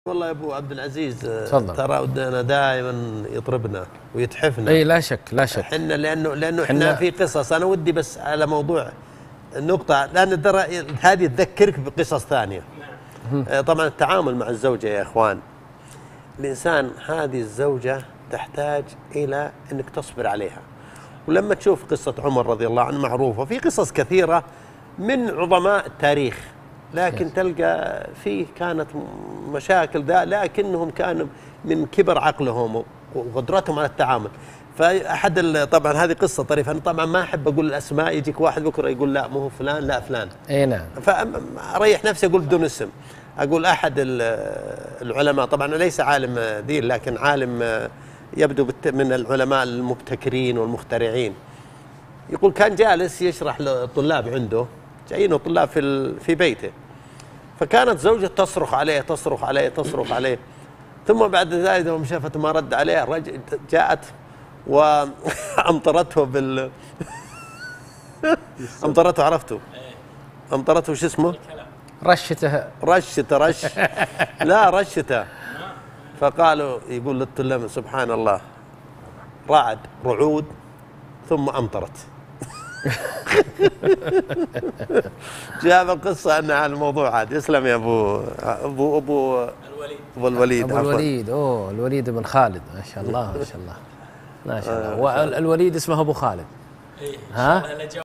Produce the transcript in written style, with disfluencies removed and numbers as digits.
والله يا ابو عبد العزيز، تفضل. ترى ودنا دائما يطربنا ويتحفنا. اي لا شك لا شك. احنا لانه احنا في قصص. انا ودي بس على موضوع النقطة، لأن ترى هذه تذكرك بقصص ثانية. طبعا التعامل مع الزوجة يا اخوان، الانسان هذه الزوجة تحتاج الى انك تصبر عليها. ولما تشوف قصة عمر رضي الله عنه معروفة، في قصص كثيرة من عظماء التاريخ، لكن تلقى فيه كانت مشاكل ذا، لكنهم كانوا من كبر عقلهم وقدرتهم على التعامل. فأحد طبعا هذه قصة طريفة، أنا طبعا ما أحب أقول الأسماء، يجيك واحد بكرة يقول لا مو هو فلان، لا فلان. اي نعم. فأريح نفسي أقول بدون اسم. أقول أحد العلماء، طبعا ليس عالم دين لكن عالم يبدو من العلماء المبتكرين والمخترعين، يقول كان جالس يشرح للطلاب عنده، جايينه طلاب في بيته، فكانت زوجته تصرخ عليه تصرخ عليه تصرخ عليه، ثم بعد ذلك يوم شافت ما رد عليه جاءت وأمطرته أمطرته، عرفته؟ أمطرته شو اسمه؟ رشته لا رشته. فقالوا، يقول للطلاب سبحان الله، رعود ثم أمطرت. جاب القصة أن على الموضوع هذا. يسلم يا أبو الوليد. أوه الوليد بن خالد، ما شاء الله ما شاء الله ما شاء الله. والوليد اسمه أبو خالد. ها؟